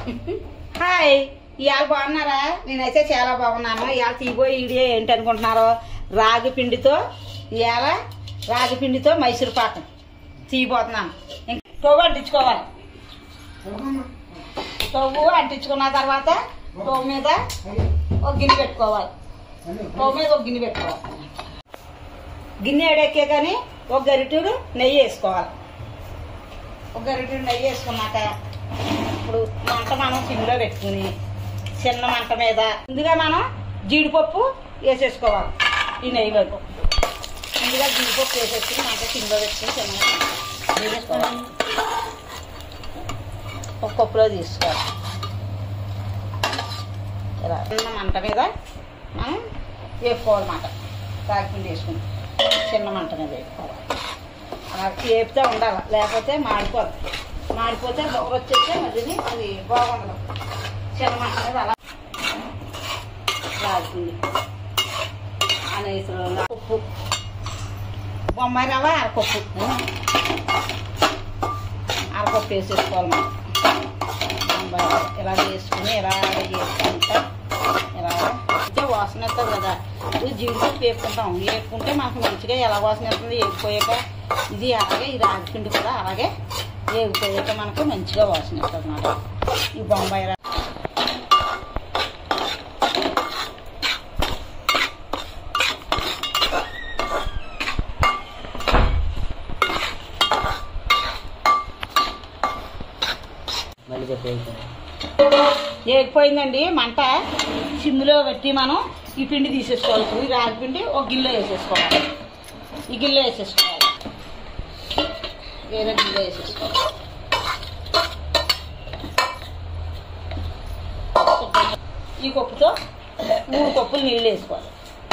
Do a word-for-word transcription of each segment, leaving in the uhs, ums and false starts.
Hi, ఇవాళ బాగున్నారా? నేనైతే చాలా బాగున్నాను. ఇవాళ తీయబోయే వీడియో ఏంటనుకుంటున్నారో, రాగి పిండితో ఇవాళ రాగి పిండితో మైసూర్ పాకం తీయబోతున్నాను. స్టవ్ అంటించుకోవాలి. స్టవ్ అంటించుకున్న తర్వాత స్టవ్ మీద ఒక గిన్నె పెట్టుకోవాలి. స్టవ్ మీద ఒక గిన్నె పెట్టుకోవాలి. గిన్నె ఎడెక్కే కానీ ఒక గరిటెడు నెయ్యి వేసుకోవాలి. ఒక గరిటెడు నెయ్యి వేసుకున్నాక ఇప్పుడు మంట మనం సిమ్లో పెట్టుకుని చిన్న మంట మీద ముందుగా మనం జీడిపప్పు వేసేసుకోవాలి. ఈ నెయ్యిలో ముందుగా జీడిపప్పు వేసేసుకుని మంట సిమ్లో పెట్టుకుని చిన్న వేసేసుకోవాలి. ఒక కప్పులో తీసుకోవాలి. ఇలా చిన్న మంట మీద మనం వేపుకోవాలన్నమాట. రాగిపిండి వేసుకుని చిన్న మంట మీద వేపుకోవాలి. అలా వేపుతూ ఉండాలి, లేకపోతే మాడిపోతుంది. మాడిపోతే బొగ్గ వచ్చేస్తే మళ్ళీ అది బాగుండదు. చిన్న మంట మీద అలా రాగిపిండి అనేసి ఉప్పు, బొమ్మాయి రవ్వ అరపప్పు అరపప్పు వేసేసుకోవాలి. మనం బొంబాయి రవ్వ ఇలా వేసుకుని ఇలా వేసుకుంటా ఇలా వాసన వస్తుంది కదా. ఇది జీడిపప్పు వేపుకుంటాం. వేపుకుంటే మనకు మంచిగా ఎలా వాసన వస్తుంది వేగిపోయాక. ఇది అలాగే ఈ రాగిపిండి కూడా అలాగే వేగిపోయాక మనకు మంచిగా వాసన వస్తుంది అన్నమాట. ఈ బొంబాయి రవ్వ వేగిపోయిందండి. మంట సిమ్లో పెట్టి మనం ఈ పిండి తీసేసుకోవాలి. ఈ రాగి పిండి ఒక గిన్నెలో వేసేసుకోవాలి. ఈ గిన్నెలో వేసేసుకోవాలి. వేరే గిన్నెలో వేసేసుకోవాలి. ఈ కప్పుతో మూడు కప్పులు నీళ్ళు వేసుకోవాలి.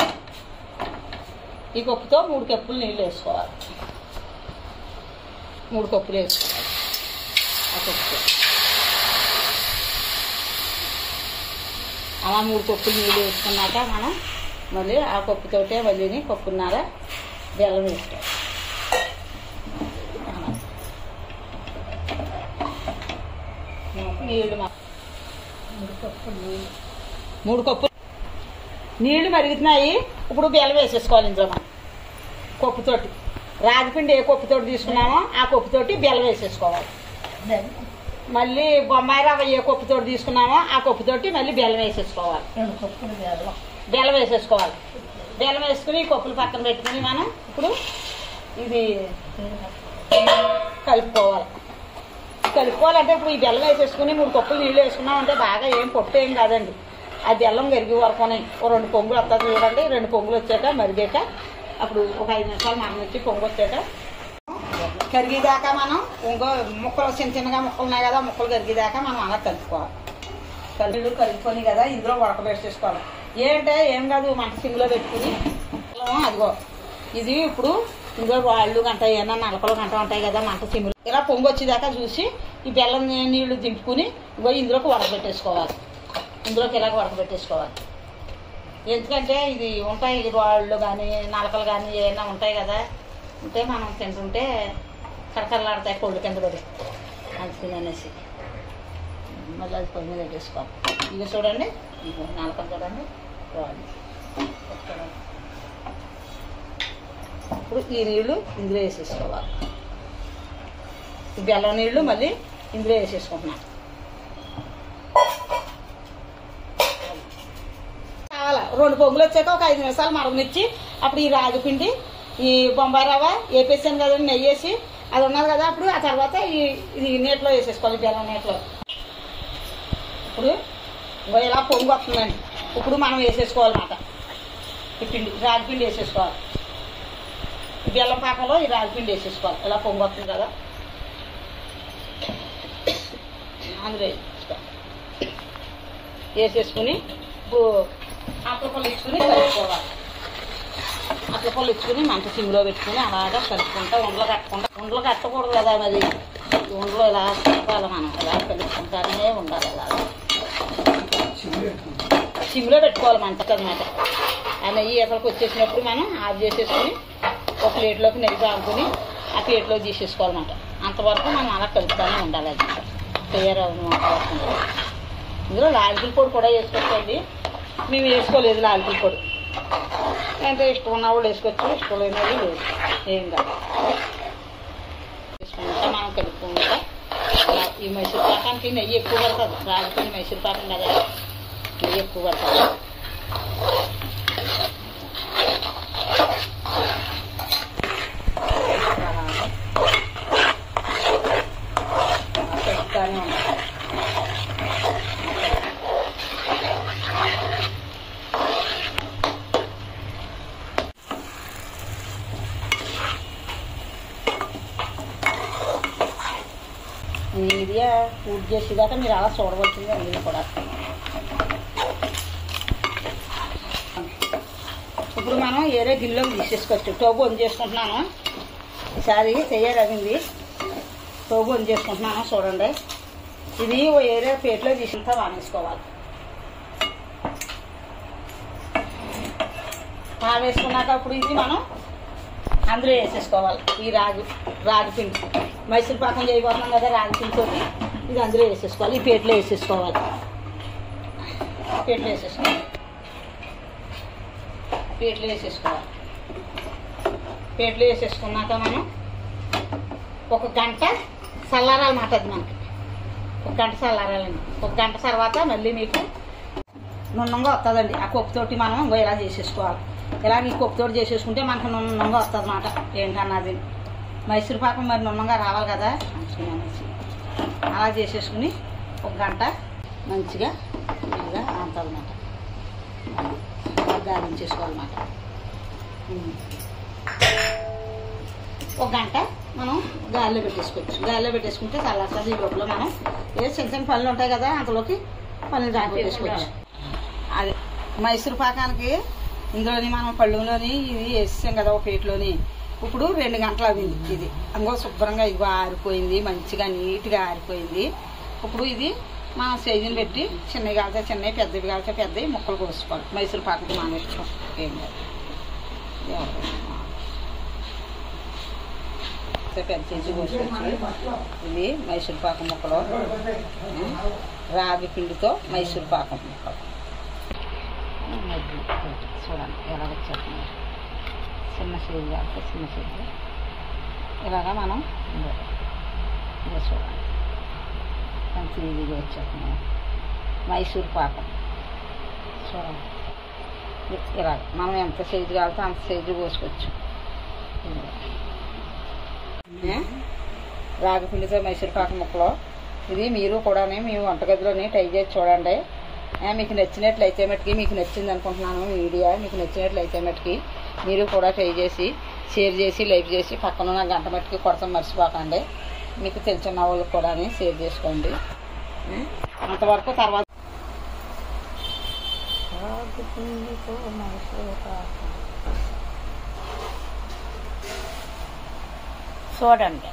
ఈ కప్పుతో మూడు కప్పులు నీళ్ళు వేసుకోవాలి. మూడు కప్పులు వేసుకోవాలి. ఆ కప్పుతో అలా మూడు కప్పులు నీళ్ళు వేసుకున్నాక మనం మళ్ళీ ఆ కప్పుతోటే మళ్ళీ కప్పున్నర బెల్లం వేసుకోవాలి. నీళ్ళు మూడు కప్పులు నీళ్ళు మూడు కప్పులు నీళ్లు మరుగుతున్నాయి. ఇప్పుడు బెల్లం వేసేసుకోవాలి. ఇందులో మనం కప్పుతోటి రాగిపిండి ఏ కప్పుతోటి తీసుకున్నామో ఆ కప్పుతోటి బెల్లం వేసేసుకోవాలి. మళ్ళీ బొమ్మాయి రవ్వ ఏ కప్పుతోటి తీసుకున్నామో ఆ కప్పుతోటి మళ్ళీ బెల్లం వేసేసుకోవాలి. బెల్లం వేసేసుకోవాలి. బెల్లం వేసుకుని కప్పులు పక్కన పెట్టుకుని మనం ఇప్పుడు ఇది కలుపుకోవాలి. కలుపుకోవాలంటే ఇప్పుడు ఈ బెల్లం వేసేసుకుని మూడు కప్పులు నీళ్ళు వేసుకున్నామంటే బాగా ఏం పొట్టు ఏం కాదండి. ఆ బెల్లం కరిగి వరకుని ఓ రెండు పొంగులు వస్తుంది చూడండి. రెండు పొంగులు వచ్చాక మరిగాక అప్పుడు ఒక ఐదు నిమిషాలు మనం వచ్చి పొంగు వచ్చాక కరిగేదాకా మనం ఇంకో ముక్కలు చిన్న చిన్నగా ముక్కలు ఉన్నాయి కదా, ముక్కలు కరిగేదాకా మనం అలా కలుపుకోవాలి. కళ్ళు కలుపుకొని కదా ఇందులో ఉడకబెట్టేసుకోవాలి. ఏంటంటే ఏం కాదు, మంట సిమ్లో పెట్టుకుని అదిగో ఇది ఇప్పుడు ఇందులో రాళ్ళు గంట ఏమన్నా నలకలు గంట ఉంటాయి కదా మంట సిమ్లో. ఇలా పొంగు వచ్చేదాకా చూసి ఈ బెల్లం నీళ్లు దింపుకుని ఇంకో ఇందులోకి ఉడకబెట్టేసుకోవాలి. ఇందులోకి ఇలాగ ఉడకబెట్టేసుకోవాలి. ఎందుకంటే ఇది ఉంటాయి రాళ్ళు కానీ నలకలు కానీ ఏమైనా ఉంటాయి కదా, ఉంటే మనం తింటుంటే కరకరలాడతాయి కోళ్ళు కింద పడి అందుకని అనేసి మళ్ళీ అది పొయ్యి మీద పెట్టేసుకోవాలి. ఇక చూడండి, ఇక నలకలు చూడండి రాళ్ళు. ఇప్పుడు ఈ నీళ్ళు ఇందులో వేసేసుకోవాలి. ఈ బెల్లం నీళ్ళు మళ్ళీ ఇందులో వేసేసుకుంటున్నాం. కావాలా రెండు పొంగులు వచ్చాక ఒక ఐదు నిమిషాలు మరగనిచ్చి అప్పుడు ఈ రాగిపిండి ఈ బొంబాయి రవ్వ వేపేసాను కదండి, నెయ్యి వేసి అది ఉన్నది కదా. అప్పుడు ఆ తర్వాత ఈ ఇది నీటిలో వేసేసుకోవాలి, బెల్లం నీటిలో. ఇప్పుడు ఇలా పొంగు వస్తుందండి. ఇప్పుడు మనం వేసేసుకోవాలన్నమాట ఈ పిండి, రాగిపిండి వేసేసుకోవాలి. ఈ బెల్లం పాకంలో ఈ రాగిపిండి వేసేసుకోవాలి. ఇలా పొంగు వస్తుంది కదా అందులో వేసేసుకుని ఇప్పుడు అట్ల పళ్ళు ఇచ్చుకుని కలుపుకోవాలి. అట్ల పళ్ళు ఇచ్చుకుని మంట సిమ్లో పెట్టుకుని అలాగా కలుపుకుంటా ఉండలు కట్టకుండా ఉండలు కట్టకూడదు కదా. మరి ఉండలు ఇలా కలపాలి. మనం ఇలా కలుపుకుంటానే ఉండాలి. అలా సిమ్లో పెట్టుకోవాలి మంటకు అన్నమాట. ఆ నెయ్యి ఎక్కడికి వచ్చేసినప్పుడు మనం ఆఫ్ చేసేసుకుని ఒక ప్లేట్లోకి నెయ్యి తాగుకుని ఆ ప్లేట్లో తీసేసుకోవాలన్నమాట. అంతవరకు మనం అలా కలుపుతానే ఉండాలి. అది తయారవును అంతవరకు. ఇందులో లాలికల పొడి కూడా వేసుకోవచ్చండి. మేము వేసుకోలేదు లాలికల పొడి. అంటే ఇష్టం ఉన్న వాళ్ళు వేసుకోవచ్చు, ఇష్టం లేని వాళ్ళు లేదు, ఏం కాదు. వేసుకుంటా మనం కలుపుకుంటా. ఈ మైసూర్ పాకానికి నెయ్యి ఎక్కువ పడుతుంది. రాగిపోయిన మైసూర్ పాకం కదా, నెయ్యి ఎక్కువ పడుతుంది. పెడతానే ఉంటాం. మీడియా పూర్తి చేసేదాకా మీరు అలా చూడవలసింది అన్నీ కూడా. ఇప్పుడు మనం ఏరే గిన్నెలోకి తీసేసుకోవచ్చు. టోపు ఆన్ చేసుకుంటున్నాను. ఈసారి తయారగింది. టోపు ఆన్ చేసుకుంటున్నాను చూడండి. ఇది ఏరే ప్లేట్లో తీసినంత వానేసుకోవాలి. వానేసుకున్నాక అప్పుడు ఇది మనం అందులో వేసేసుకోవాలి. ఈ రాగి రాగి పిండి మైసూర్ పాకం చేయబోతున్నాం కదా, రాగి పిండితో ఇది అందులో వేసేసుకోవాలి. ఈ ప్లేట్లో వేసేసుకోవాలి. ప్లేట్లో వేసేసుకోవాలి ప్లేట్లో వేసేసుకోవాలి ప్లేట్లో వేసేసుకున్నాక మనం ఒక గంట చల్లారాలన్నమాట. అది మనకి ఒక గంట చల్లారాలండి. ఒక గంట తర్వాత మళ్ళీ మీకు నున్నంగా వస్తుందండి. ఆ కొప్పుతోటి మనం ఇంకో ఇలా చేసేసుకోవాలి. ఇలాగ ఈ కొప్పుతోటి చేసేసుకుంటే మనకు నున్నంగా వస్తుంది అన్నమాట. ఏంటన్నది మైసూర్ పాకం మరి నున్నంగా రావాలి కదా, మంచిగా అలా చేసేసుకుని ఒక గంట మంచిగా ఇదిగా ఆడుతుందన్నమాట. గాలించేసుకోవాలన్నమాట. ఒక గంట మనం గాలిలో పెట్టేసుకోవచ్చు. గాలిలో పెట్టేసుకుంటే చల్లారుతుంది. ఈ లోపల మనం ఏ చిన్న చిన్న పనులు ఉంటాయి కదా, అంతలోకి పనులు దాకా పెట్టేసుకోవచ్చు. అదే మైసూర్ పాకానికి ఇందులోని మనం పళ్ళులోని ఇవి వేసాం కదా ఒక ప్లేట్లోని. ఇప్పుడు రెండు గంటలు అయింది. ఇది అందులో శుభ్రంగా ఇవి ఆరిపోయింది, మంచిగా నీట్గా ఆరిపోయింది. ఇప్పుడు ఇది మనం సైజుని పెట్టి చిన్నవి కాల్చా చిన్నవి, పెద్దవి కాల్చా పెద్దవి ముక్కలు కోసుకోవాలి. మైసూర్ పాకంతో మనం ఇష్టం ఏం కాదు. పెద్ద సైజు కోసుకొచ్చి ఇది మైసూర్ పాకం ముక్కలు, రాగి పిండితో మైసూర్ పాకం ముక్కలు చూడండి ఎలా వచ్చేస్తున్నాయి. చిన్న సైజు కాకపోతే చిన్న సైజు ఇలాగా మనం ఇలా చూడండి మంచి ఈజీగా వచ్చేస్తున్నాయి. మైసూర్ పాకం చూడండి ఇలాగ మనం ఎంత సైజు కావాలితే అంత సైజు పోసుకోవచ్చు. రాగి పిండితో మైసూర్ పాకం ముక్కలు ఇది మీరు కూడా మీ వంటగదిలోని ట్రై చేసి చూడండి. మీకు నచ్చినట్లయితే మటుకి మీకు నచ్చింది అనుకుంటున్నాను వీడియో. మీకు నచ్చినట్లయితే మటుకి మీరు కూడా ట్రై చేసి షేర్ చేసి లైక్ చేసి పక్కన ఉన్న గంట మట్టుకి కొడతాం మర్చిపోకండి. మీకు తెలిసిన వాళ్ళకి కూడా షేర్ చేసుకోండి. అంతవరకు తర్వాత చూడండి